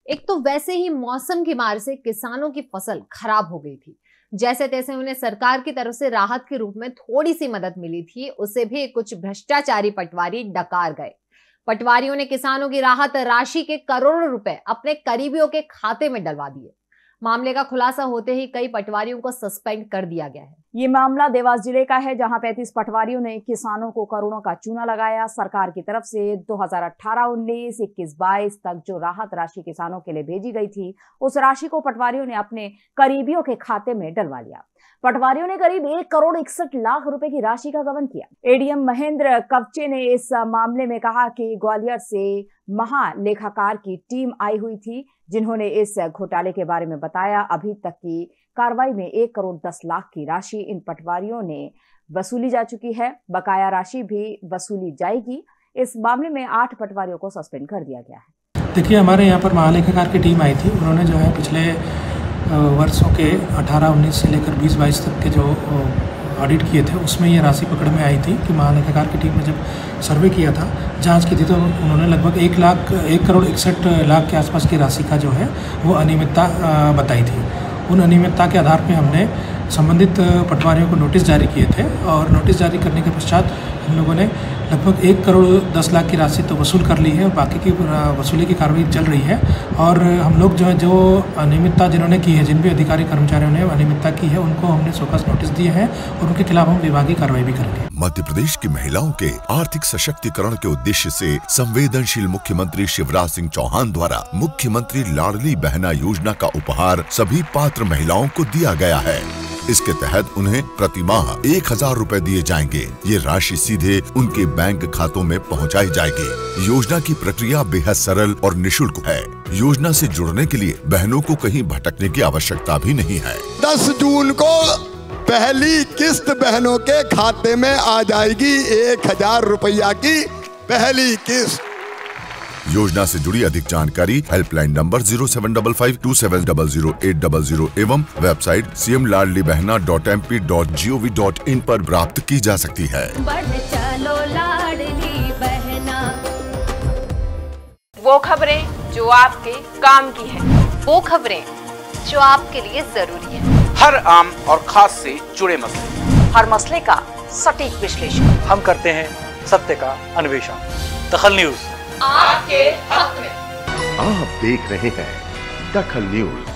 एक तो वैसे ही मौसम की मार से किसानों की फसल खराब हो गई थी। जैसे तैसे उन्हें सरकार की तरफ से राहत के रूप में थोड़ी सी मदद मिली थी, उसे भी कुछ भ्रष्टाचारी पटवारी डकार गए। पटवारियों ने किसानों की राहत राशि के करोड़ों रुपए अपने करीबियों के खाते में डलवा दिए। मामले का खुलासा होते ही कई पटवारियों को सस्पेंड कर दिया गया है। ये मामला देवास जिले का है, जहां 35 पटवारियों ने किसानों को करोड़ों का चूना लगाया। सरकार की तरफ से 2018-19, 21-22 तक जो राहत राशि किसानों के लिए भेजी गई थी, उस राशि को पटवारियों ने अपने करीबियों के खाते में डलवा लिया। पटवारियों ने करीब 1,61,00,000 रुपए की राशि का गबन किया। एडीएम महेंद्र कवचे ने इस मामले में कहा कि ग्वालियर से महालेखाकार की टीम आई हुई थी, जिन्होंने इस घोटाले के बारे में बताया। अभी तक की कार्रवाई में 1,10,00,000 की राशि इन पटवारियों ने वसूली जा चुकी है। बकाया राशि भी वसूली जाएगी। इस मामले में 8 पटवारियों को सस्पेंड कर दिया गया है। देखिए, हमारे यहाँ पर महालेखाकार की टीम आई थी। उन्होंने जो है पिछले वर्षों के 18-19 से लेकर 20-22 तक के जो ऑडिट किए थे, उसमें ये राशि पकड़ में आई थी कि महालेखाकार की टीम ने जब सर्वे किया था, जांच की थी, तो उन्होंने लगभग 1,61,00,000 के आसपास की राशि का जो है वो अनियमितता बताई थी। उन अनियमितता के आधार पे हमने संबंधित पटवारियों को नोटिस जारी किए थे और नोटिस जारी करने के पश्चात हम लोगों ने लगभग 1,10,00,000 की राशि तो वसूल कर ली है। बाकी की वसूली की कार्रवाई चल रही है और हम लोग जो है, जो अनियमितता जिन्होंने की है, जिन भी अधिकारी कर्मचारियों ने अनियमितता की है, उनको हमने शोकॉज नोटिस दिए हैं और उनके खिलाफ हम विभागीय कार्रवाई भी करेंगे। मध्य प्रदेश की महिलाओं के आर्थिक सशक्तिकरण के उद्देश्य से संवेदनशील मुख्यमंत्री शिवराज सिंह चौहान द्वारा मुख्यमंत्री लाडली बहना योजना का उपहार सभी पात्र महिलाओं को दिया गया है। इसके तहत उन्हें प्रति माह 1,000 रुपए दिए जाएंगे। ये राशि सीधे उनके बैंक खातों में पहुंचाई जाएगी। योजना की प्रक्रिया बेहद सरल और निःशुल्क है। योजना से जुड़ने के लिए बहनों को कहीं भटकने की आवश्यकता भी नहीं है। 10 जून को पहली किस्त बहनों के खाते में आ जाएगी। 1,000 रुपया की पहली किस्त। योजना से जुड़ी अधिक जानकारी हेल्पलाइन नंबर 075527000800 एवं वेबसाइट cmladlibehna.mp.gov.in पर प्राप्त की जा सकती है। चलो लाडली बहना। वो खबरें जो आपके काम की है, वो खबरें जो आपके लिए जरूरी है, हर आम और खास से जुड़े मसले, हर मसले का सटीक विश्लेषण हम करते हैं, सत्य का अन्वेषण। दखल न्यूज आपके हक में। आप देख रहे हैं दखल न्यूज।